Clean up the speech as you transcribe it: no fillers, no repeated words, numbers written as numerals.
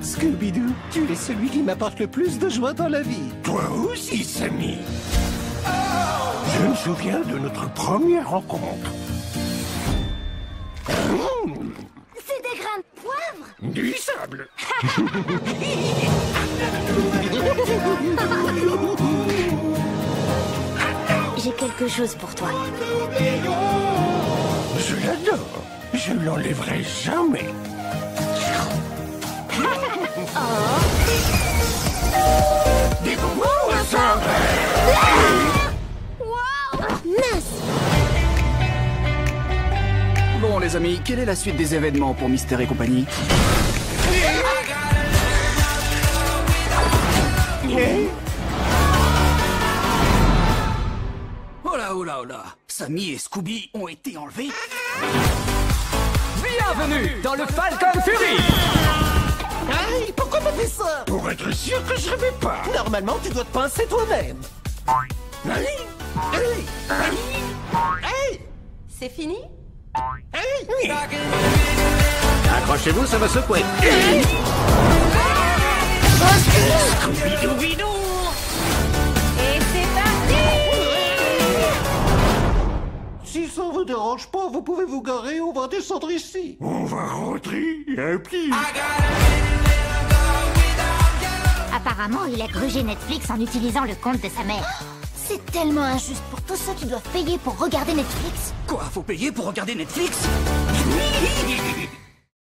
Scooby-Doo, tu es celui qui m'apporte le plus de joie dans la vie. Toi aussi, Sammy. Je me souviens de notre première rencontre. C'est des grains de poivre. Du sable. J'ai quelque chose pour toi. Je l'adore. Je l'enlèverai jamais. Des bonbons ensemble. Mince. Bon les amis, quelle est la suite des événements pour Mystère et compagnie? Oh là, oh là, oh là, Sammy et Scooby ont été enlevés. Bienvenue dans le Falcon Fury. Aïe, pourquoi t'as fait ça? Pour être sûr que je rêvais pas. Normalement, tu dois te pincer toi-même. Allez, allez, allez. Hey! C'est fini? Hey! Accrochez-vous, ça va secouer. Scooby-Doo-Bidou. Et c'est parti! Si ça vous dérange pas, vous pouvez vous garer, on va descendre ici. On va rentrer à pied. Apparemment, il a grugé Netflix en utilisant le compte de sa mère. C'est tellement injuste pour tous ceux qui doivent payer pour regarder Netflix. Quoi, faut payer pour regarder Netflix?